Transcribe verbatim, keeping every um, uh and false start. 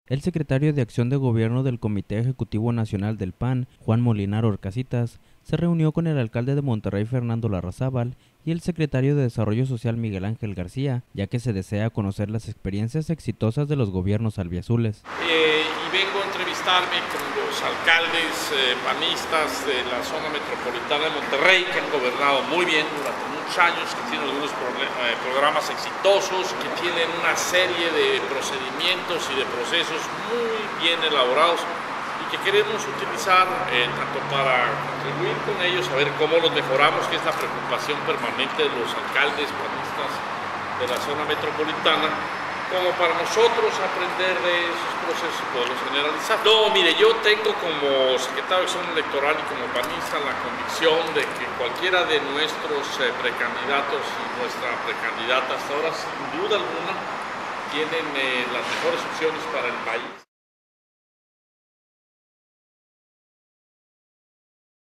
El secretario de Acción de Gobierno del Comité Ejecutivo Nacional del P A N, Juan Molinar Orcasitas, se reunió con el alcalde de Monterrey, Fernando Larrazábal, y el secretario de Desarrollo Social, Miguel Ángel García, ya que se desea conocer las experiencias exitosas de los gobiernos albiazules. Eh, y vengo a entrevistarme con los alcaldes eh, panistas de la zona metropolitana de Monterrey, que han gobernado muy bien durante muchos años, que tienen algunos eh, programas exitosos, que tienen una serie de procedimientos y de procesos muy bien elaborados y que queremos utilizar eh, tanto para contribuir con ellos, a ver cómo los mejoramos, que es la preocupación permanente de los alcaldes panistas de la zona metropolitana, como para nosotros aprender de esos procesos y poderlos generalizar. No, mire, yo tengo como secretario de Acción Electoral y como panista la convicción de que cualquiera de nuestros eh, precandidatos y nuestra precandidata hasta ahora, sin duda alguna, tienen eh, las mejores opciones para el país.